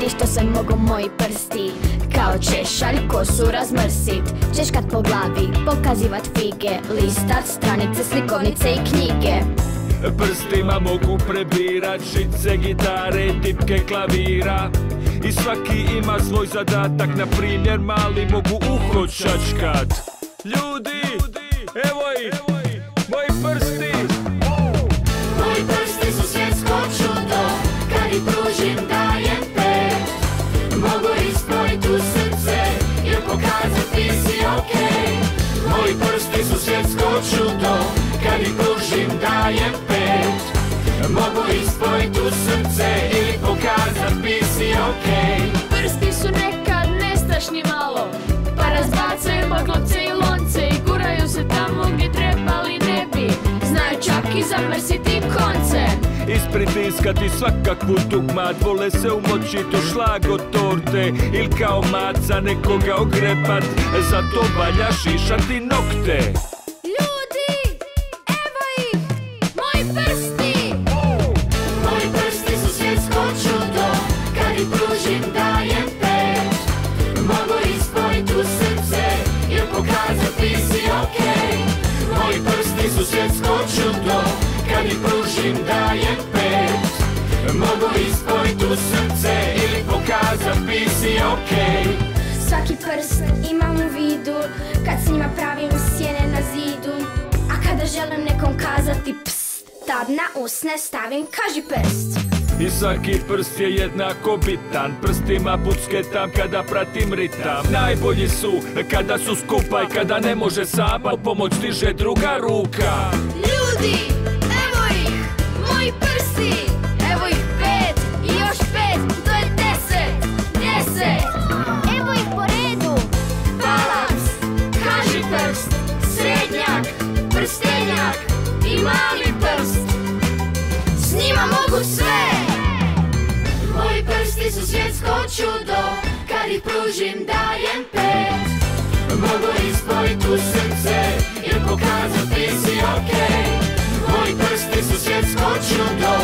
Vidi što se mogu moji prsti, kao češalj kosu razmrsit, češkat po glavi, pokazivat fige, listat stranice, slikovnice i knjige. Prstima mogu prebirat žice, gitare, tipke, klavira. I svaki ima svoj zadatak, na primjer mali mogu uho čačkat. Ljudi, evo ih, moji prsti. Moji prsti su svjetsko čudo, kad ih pružim dajem pet. Mogu ispojit u srce ili pokazat ti si okej. Moji prsti su svjetsko čudo, kad ih pružim dajem pet. Mogu ispojit u srce ili pokazat ti si okej. Prsti su nekad nestašni malo, pa razbacaju maglopce i lonce i guraju se tamo gdje trebali ne bi. Znaju čak i zamrsiti konce, Ispritiskati svakakvu dugmat, vole se umočit u šlag od torte ili kao maca nekoga ogrebat, zato valja šišati nokte. Ljudi, evo ih, moji prsti. Moji prsti su svjetsko čudo, kad ih pružim dajem pet. Mogu ispojit u srce ili pokazat ti si okej. Moji prsti su svjetsko čudo, kad ih pružim dajem pet. Mogu ispojit u srce ili pokazat ti si okej. Svaki prst imam u vidu, kad s njima pravim sjene na zidu. A kada želim nekom kazati pst, tad na usne stavim kaži prst. I svaki prst je jednako bitan, prstima pucketam kada pratim ritam. Najbolji su kada su skupa i kada ne može sama, pomoć stiže druga ruka. Ljudi, evo ih, moji prsti. Evo ih 5 i još 5, to je 10. Evo ih po redu. Balans, kaži prst, srednjak, prstenjak i mali prst. S njima mogu sve. Moji prsti su svjetsko čudo, kad ih pružim dajem pet. Mogu ispojit u srce ili pokazat ti si okej. Moji prsti su svjetsko čudo,